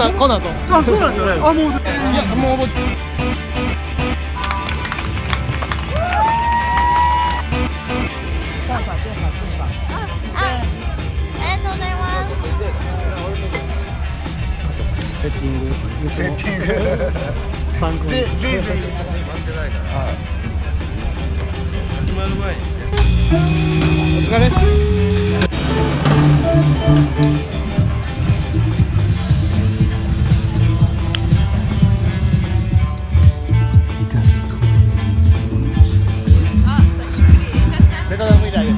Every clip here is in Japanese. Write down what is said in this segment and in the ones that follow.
この後。 あ、そうなんですよね。あ、もう。 いや、もう覚えてる。セッティング。 セッティング。 参考に。 人生待ってないから。始まる前に。 お疲れ。ベトナム以来です。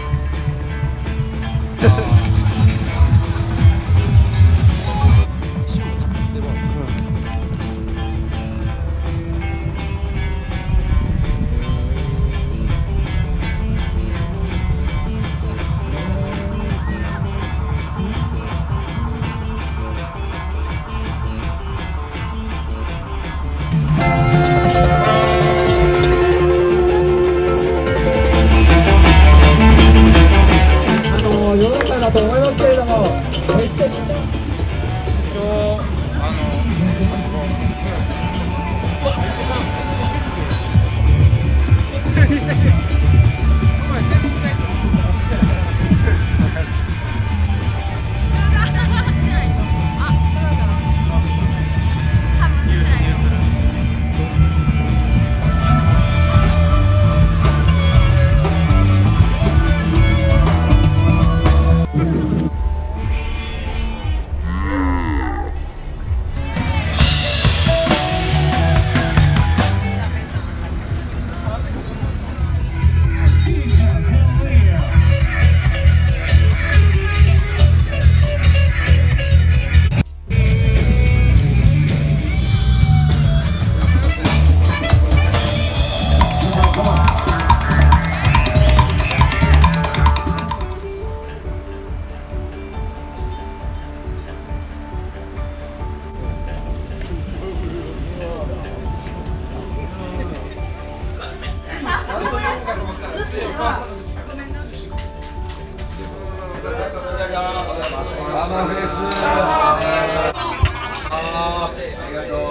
世の中だと思いますけれども、決してママフレス。ありがとう。